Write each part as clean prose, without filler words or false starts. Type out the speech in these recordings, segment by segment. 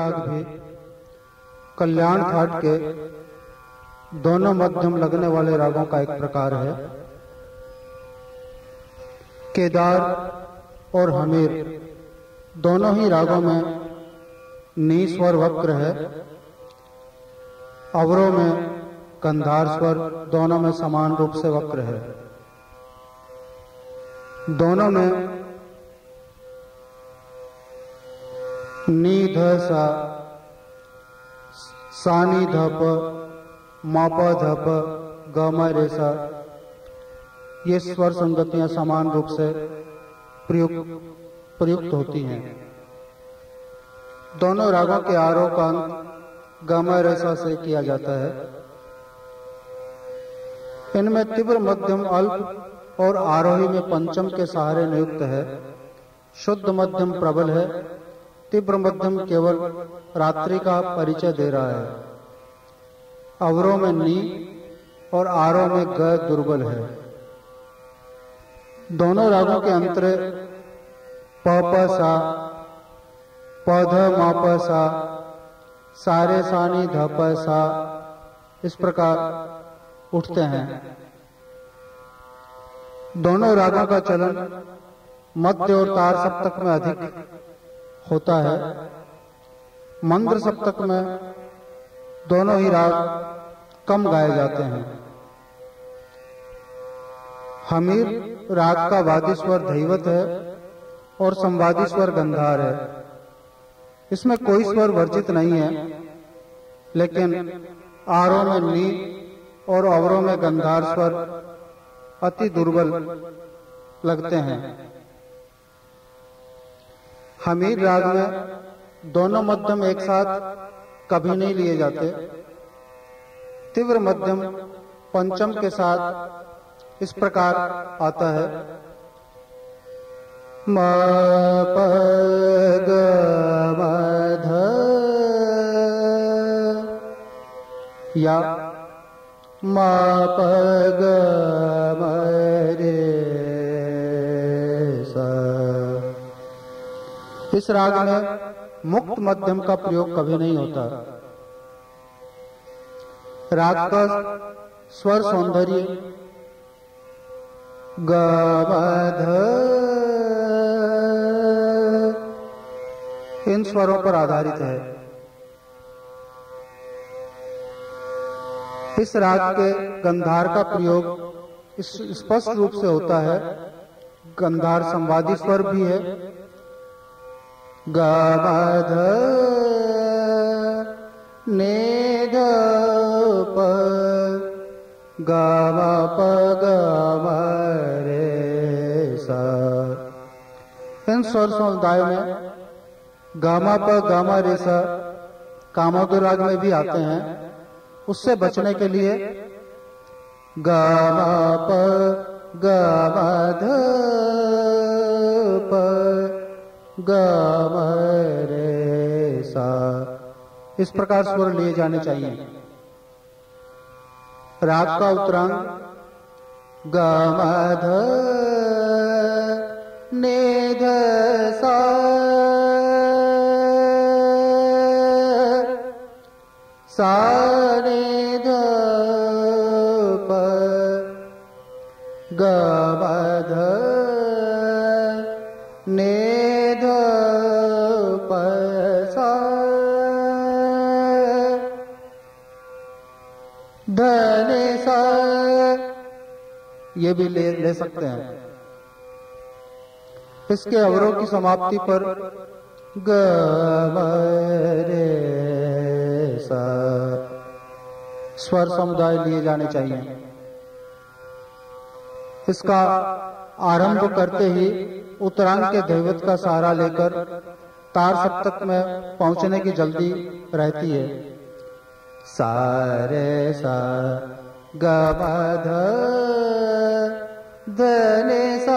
राग भी कल्याण ठाट के दोनों मध्यम लगने वाले रागों का एक प्रकार है। केदार और हमीर दोनों ही रागों में नी स्वर वक्र है। अवरों में गंधार स्वर दोनों में समान रूप से वक्र है। दोनों में नी ध सा, सानी ध प, मा प ध प, ग म रे सा, ये स्वर संगतियां समान रूप से प्रयुक्त होती हैं। दोनों रागों के आरोह का अंत ग म रे सा से किया जाता है। इनमें तीव्र मध्यम अल्प और आरोही में पंचम के सहारे नियुक्त है। शुद्ध मध्यम प्रबल है। तीव्र मध्यम केवल रात्रि का परिचय दे रहा है। अवरों में नी और आरोह में ग दुर्बल है। दोनों रागों के अंतरे प प सा, प ध मा प सा, सारे सानी ध प सा इस प्रकार उठते हैं। दोनों रागों का चलन मध्य और तार सप्तक में अधिक होता है। मंद्र सप्तक में दोनों ही राग कम गाए जाते हैं। हमीर राग का वादी स्वर धैवत है और संवादी स्वर गंधार है। इसमें कोई स्वर वर्जित नहीं है, लेकिन आरोह में नी और अवरों में गंधार स्वर अति दुर्बल लगते हैं। हमीर राग में दोनों मध्यम एक साथ कभी नहीं लिए जाते। तीव्र मध्यम पंचम के साथ इस प्रकार आता है। म प ग म ध या म प ग म रे सा। इस राग में मुक्त मध्यम का प्रयोग कभी नहीं होता। राग का स्वर सौंदर्य ग म ध इन स्वरों पर आधारित है। इस राग के गंधार का प्रयोग स्पष्ट रूप से होता है। गंधार संवादी स्वर भी है। ग म ध ने ध प, ग म प ग म रे सा। इन स्वर समुदायों में ग म प ग म रे सा कामोदर राग में भी आते हैं। उससे बचने के लिए ग म प ग म ध प, ग म रे सा इस प्रकार स्वर लिए जाने चाहिए। राग का उत्तरांग ग म ध ने ध सा, सा रे ध प, ग म ध ने ध प सा, ध ने सा ये भी ले सकते हैं। इसके अवरों की समाप्ति पर ग म रे सा स्वर समुदाय लिए जाने चाहिए। इसका आरंभ करते ही उत्तरांग के दैवत का सहारा लेकर तार सप्तक में पहुंचने की जल्दी रहती है। सा रे सा ग म ध ध ने सा,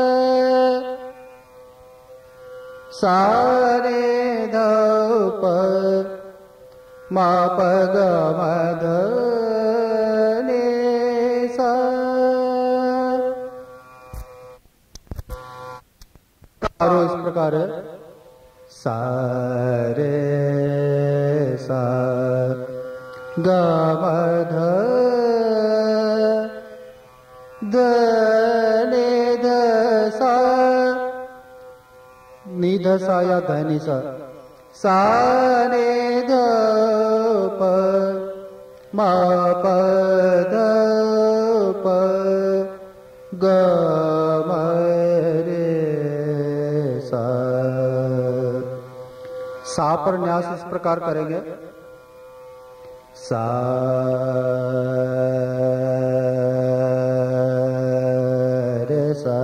सा रे ध प, म प ग म ध ने सा। इस प्रकार है। सा रे ग म ध द नि ध सा नि ध सा या ध नि सा सा नि ध प म प ध प ग म रे सा। सा पर न्यास इस प्रकार करेंगे, सा रे सा,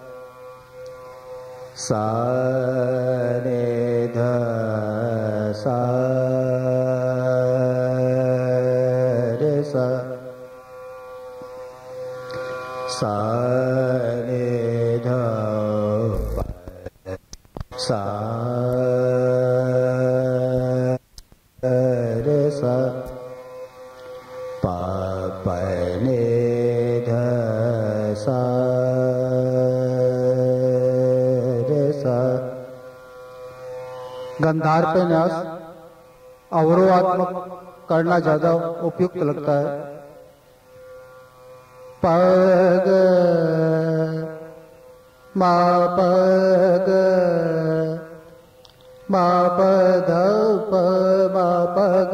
सा रे ध सा रे सा, सा रे ध सा रे सा, प प नि ध सा रे सा। गंधार पे न्यास अवरोहात्मक करना ज्यादा उपयुक्त लगता है। प ग म प ग म प ध प म प ग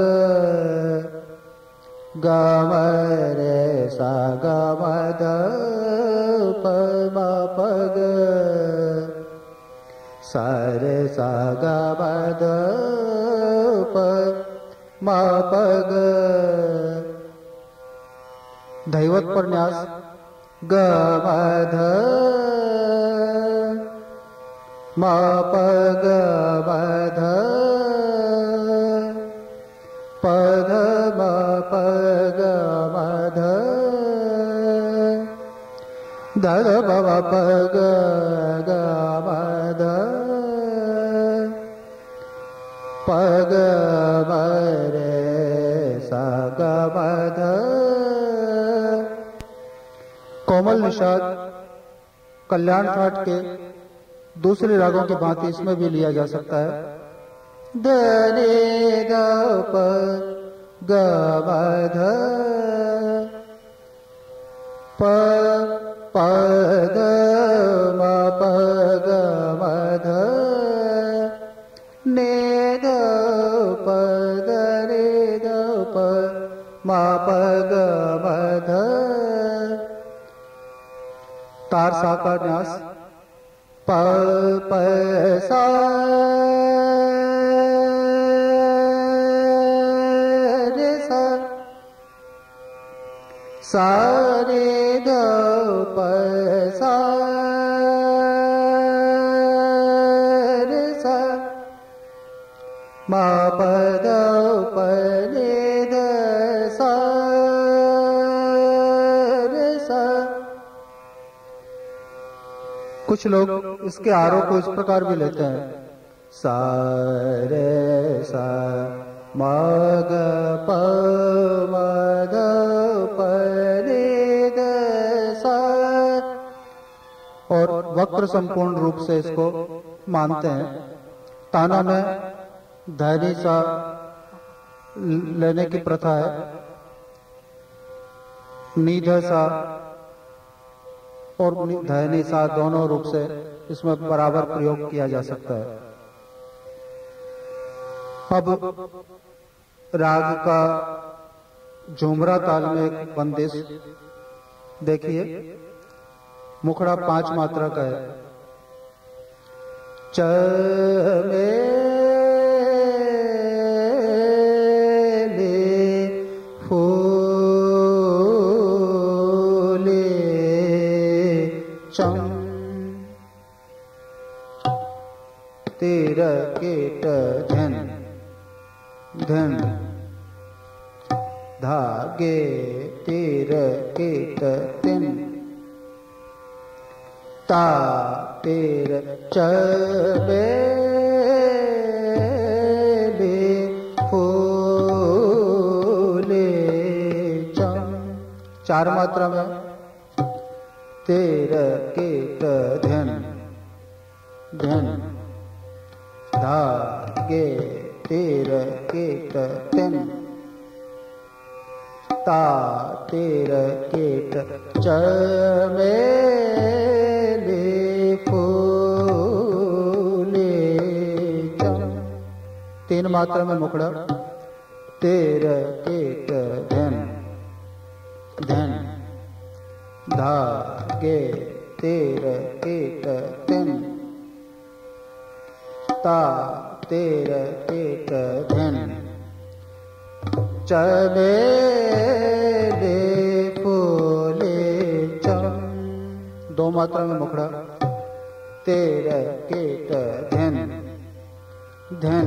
ग म रे सा ग म ध प म प ग सा रे सा ग म ध प म प ग। दैवत पर न्यास ग म ध म प ग म ध प ध म प ग म ध ध ध प म प ग ग म ध प ग म रे सा ग म ध। कोमल निषाद कल्याण ठाट के दूसरे रागों की भांति इसमें भी लिया जा सकता है। ध नि ध प ग म ध प प ध म प ग म ध नि ध प ध नि ध प म प ग म ध। तार सा का न्यास प प सा रे सा, सा रे ध प सा रे सा, म प ध प नि ध सा रे सा। कुछ लोग इसके आरोह को इस प्रकार भी लेते हैं, सा रे सा म ग प म ध प नि ध सा, और वक्र संपूर्ण रूप से इसको मानते हैं। ताना में धैर्य सा लेने की प्रथा है, निध सा और धैर्य सा दोनों रूप से इसमें बराबर प्रयोग किया जा सकता है। अब राग का झुमरा ताल में एक बंदिश देखिए, मुखड़ा 5 मात्रा का है। चमेली फूले चम तिर कीट धन धन धागे तिर कीट तिन ता तिर चमेली फूले चम। 4 मात्रा में तिर कीट धन धन धागे तिर कीट तिन ता तेर केट चमेली फूले चम। तीन मात्रा में मुखड़ा। तेर केट धन धन धागे तेर केट तिन ता तेर केट धन चमेली फूले चम। दो मात्रा में मुखड़ा। तेर केट धन धन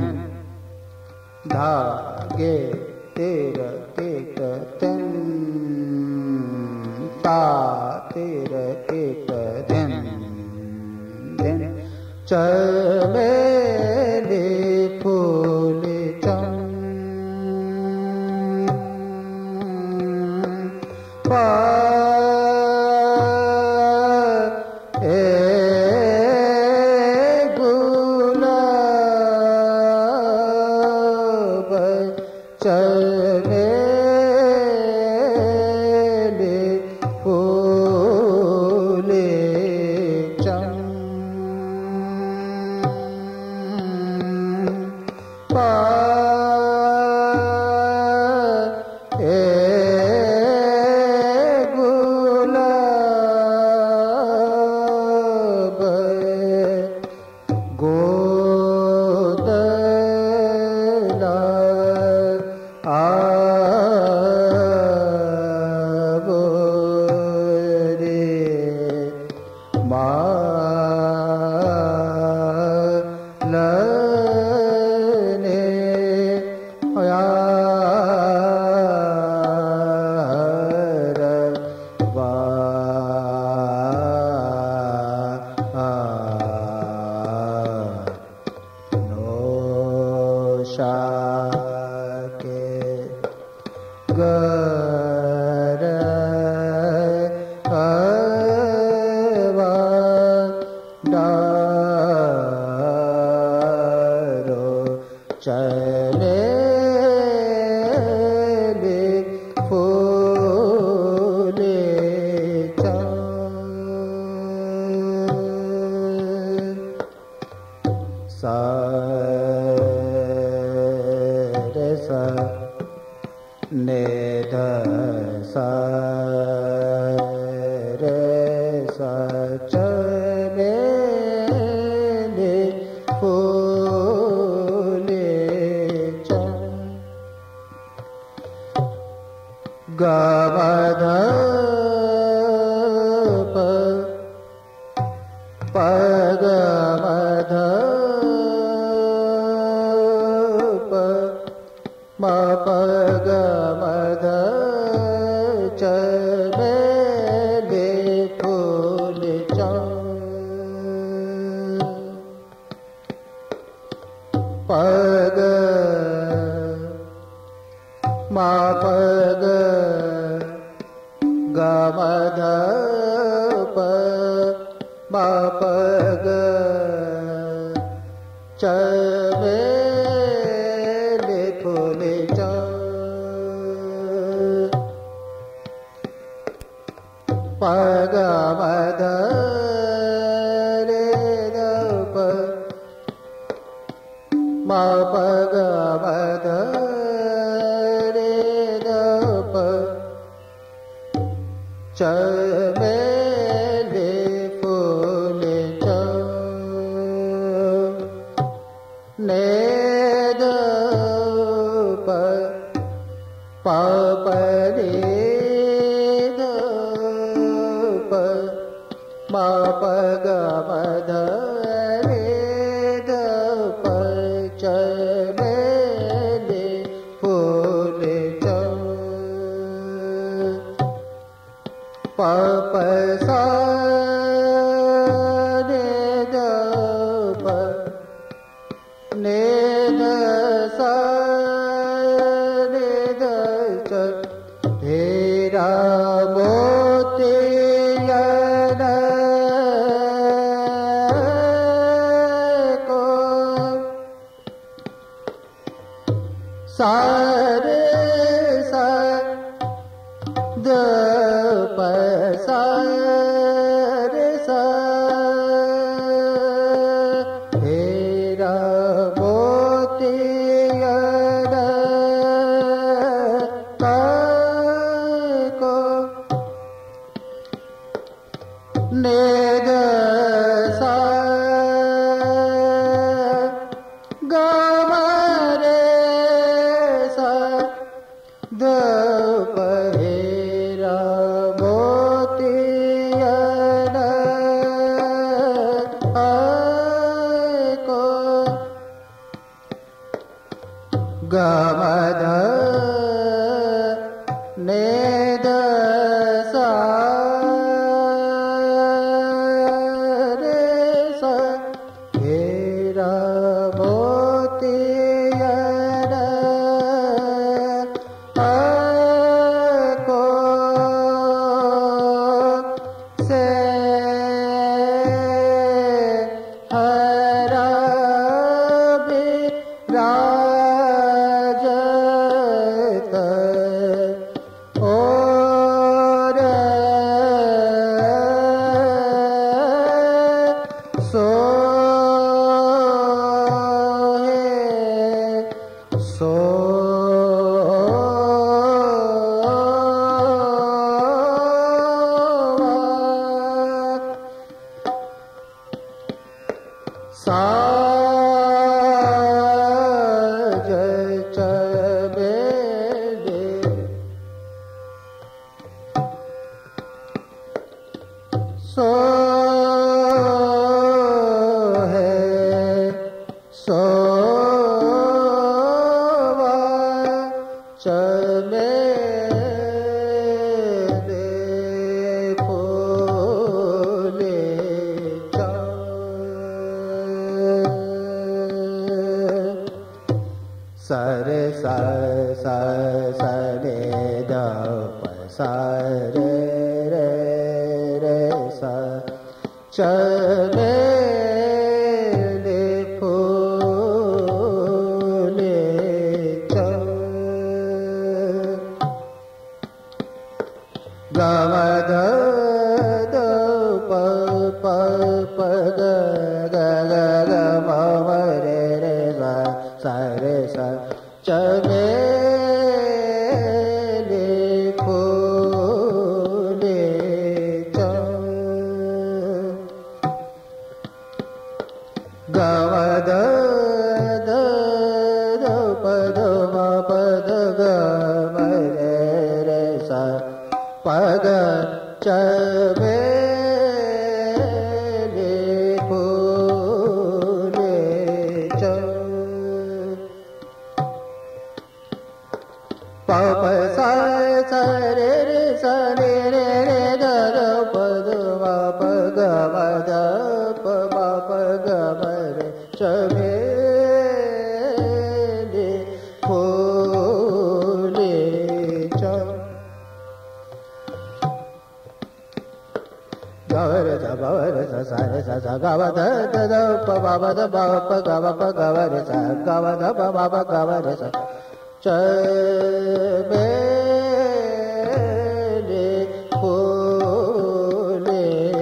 धागे तेर केट तिन ता तेर केट धन धन चमेली फूले चम। द प सा रे सा हेरा मोती को नेद सा गा मा रे सा द प हेरा मोती को गा मा ध नेद सा रे सा हेरा मोती को से हरा विराजत और साज चबेले सो है सोवा चमेले फूले सरे सा सा सरे द प सा रे रे रे सा चमेले फूले गा मा ध द प प प ग ग ग ग म म रे रे सा सा रे सा चमेले फूले गा मा ध द द प द म प द ग म रे रे सा प ग चमेले फूले प प सा सा रे रे सा रे रे रे ग ग प द म प ग म द प म प ग म रे चमेले फूले गवर सा रे सा सा गा व ध द द प ब ब द ब प ग व प ग व रे सा गा व ध प ब प ग व रे सा चमेले फूले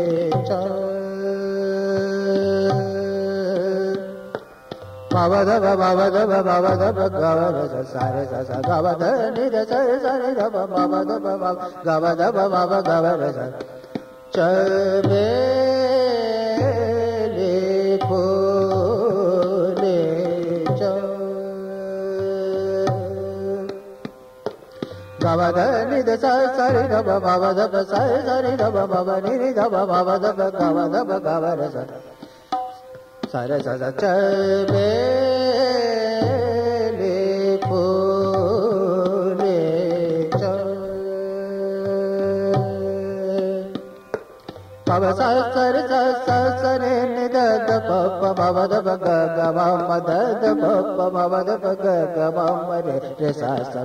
ब ब ध ब ब ध ब ब ध ब ग व रे सा सा रे सा सा गा व ध नि ध सा रे सा रे ध ब ब ब ध ब ब ग व ध ब ब ब ग व रे सा चमेले फूले गा व ध नि ध सा सा रे ध ब ब ब ध ब सा रे सा रे ध ब ब ब नि रि ध ब ब ब ध ब ग व ध ब ग व रे सा सा रे सा सा चमेले फूले प ब सा सा रे सा सा सा रे नि ध ध प प ब ब ध ब ग ग म म ध ध प प म म ध प ग ग म म रे रे सा सा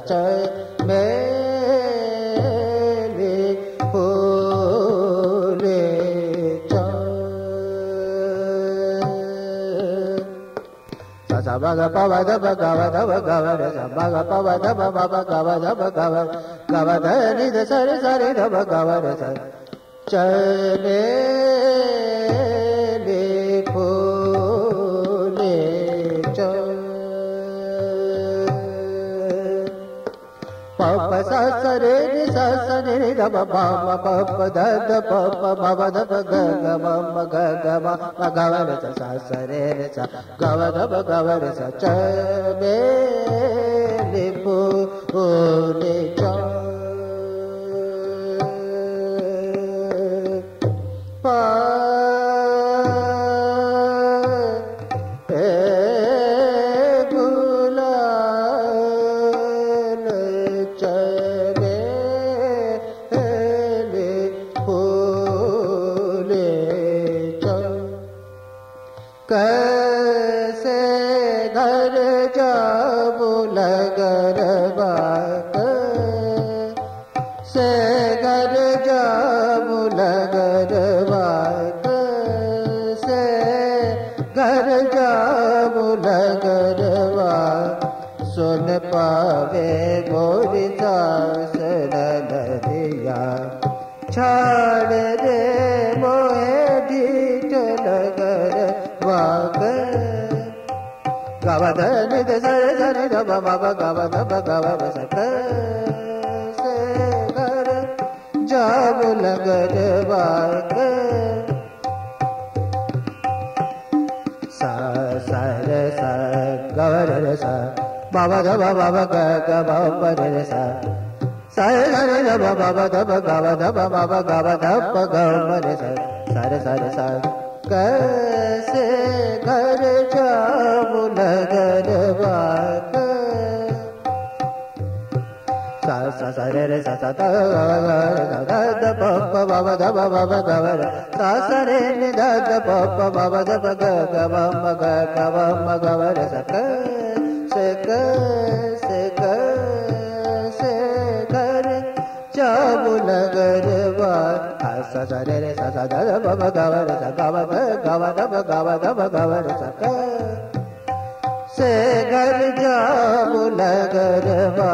चमेले फूले सा सा ब ग प व ध ब ग व ध ब ग व रे सा ब ग प व ध ब ब ब ग व ध ब ग व ध नि ध स रे स रे ध ब ग व रे सा चले ले फूले प प स स रे नि स स नि ध ब प म प प ध ध प प म व ध ब ग ग म म ग ग म म ग व रे सा स रे रे सा ग व ध ब ग व रे सा च बे ले फू ले च प कैसे घर जाबू लगरबा से घर जाबू लगरबा से घर जाबू लगरबा सुन पावे गोरी सास नदिया छाड़ दे मोहे ढीठ लगर गव ध नि ध स रे स रे ध ब म ब ग व ध ब ग व रे स क से घर जाबू लगरबा स स रे स ग व रे स ब व ध ब ब ग ग ब ब रे स स रे स रे ध ब ब ब ध ब ग व ध ब म ब ग व ध ब ग म रे स स रे स रे स कैसे घर जाबू लगरबा सा सा सा रे रे सा सा ध ध ध प प ब व ध ब ब ब ग व रे सा सा रे नि ध ध प प ब व ध ब ग ग व म ग ग व म ग व रे सा से घर जाबू लगरबा सा सा रे रे सा सा ध ध ब ब ग व रे सा ग व ध ब ग व ध ब ग व रे सा से घर जाबू लगरबा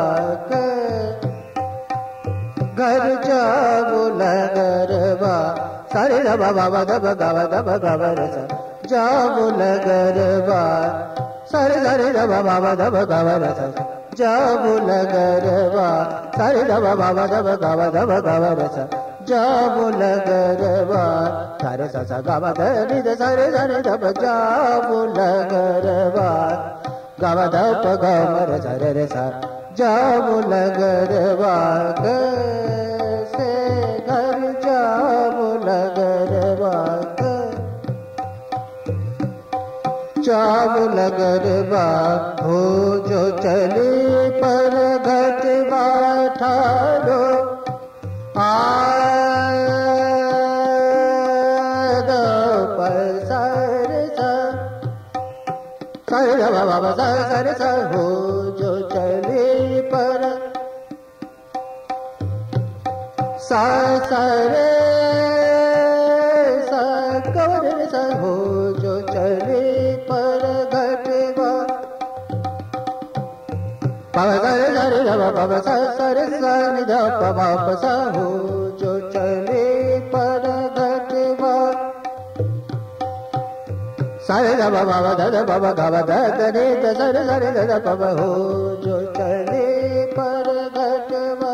घर जाबू लगरबा सा रे ध ब ब ब ध ब ग व ध ब ग व रे सा जाबू लगरबा सा रे ध ब ब ब ध ब ग व रे सा जाबू लगरबा सा रे ध ब ब ब ध ब ग व ध ब ग व रे सा जाबू लगरबा सा रे सा सा ग व ध नि ध स रे स रे ध ब जाबू लगरबा ग व ध प ग म रे सा रे रे सा जाबू लगरबा कैसे घर जाबू लगरबा जाबू लगरबा हो जो चली पर घटवा ठाड़ो आद पर सर सर बाबा सर सर हो जो चले पर सरे सर सर हो जो चले पर घटवा बाबा सरे सरे बाबा सरे सर निध बाबा सा हो जो चले पर घटवा सरे ध बाबा ध बाबा ग ध रे ध सरे सरे ध बाबा हो जो चले पर घटवा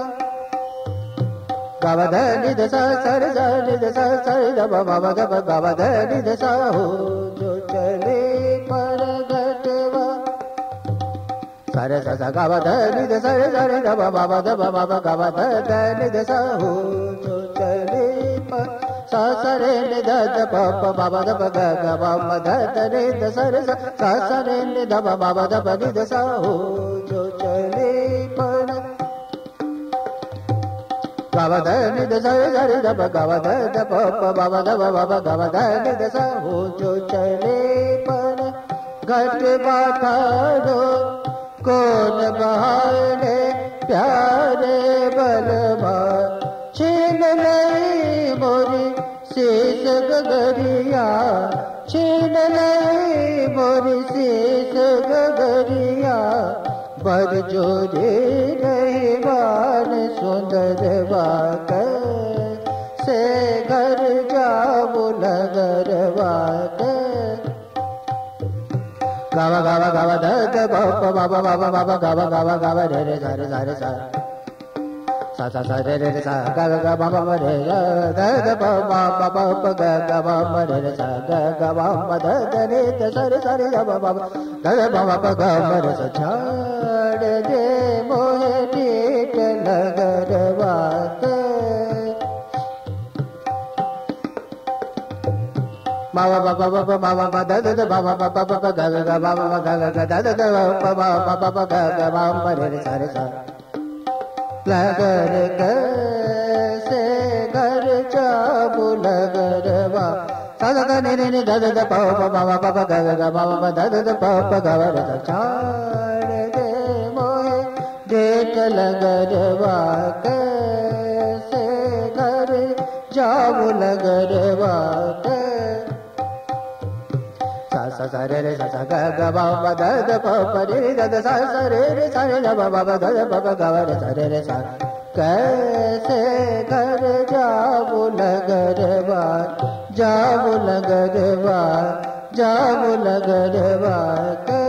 ग ध नि ध स सरे सरे ध स सरे ध बाबा ग ध नि ध स हो जो चले पर घटवा सरे स स ग ध नि ध सरे सरे ध बाबा ग ध नि ध स हो जो चले पर सा सरे नि ध ध प प बाबा ध ग ग म ध ध रे ध सरे सा सरे नि ध बाबा ध नि ध स हो जो चले पर बाबा ध नि ध सरे सरे ध ग ध ध प प बाबा ध ग ध नि ध स हो जो चले पर घट बाठाड़ो कौन बहाने प्यारे बलमा छीन नहीं मोरी शीश गगरिया छीन नहीं मोरी शीस गगरिया बर जोरे रहीवान सुंदर बाक से घर जाऊ नगर बाक गावा गावा गावा द बाबा बाबा बाबा बाबा गावा गावा गावा रे रे सा रे सा रे सा सा सा सा रे रे सा गा गा गा बाबा रे द द बाबा बाबा ग गा बाबा रे रे सा ग गा बाबा द द रे द सा रे सा रे बाबा बाबा द द बाबा ग रे सा छाड़ दे मोहे टीट नगर बात बाबा बाबा बाबा बाबा द द द बाबा बाबा बाबा ग ग ग बाबा ग ग ग द द द बाबा बाबा ग ग बाबा रे रे सा रे सा लगर कैसे घर चाबू लगरवा सा सा ने ने द द द बाबा बाबा बाबा ग ग ग बाबा द द द बाबा ग रे सा छाड़ दे मोहे देख लगरवा कैसे घर जाबू लगरवा सा सा रे रे सा सा ग ग बाबा द द प रे द द सा सा रे रे सा रे ग बाबा द द बाबा ग रे सा रे रे सा कैसे घर जाऊ नगरवा जाऊ नगरवा जाऊ नगरवा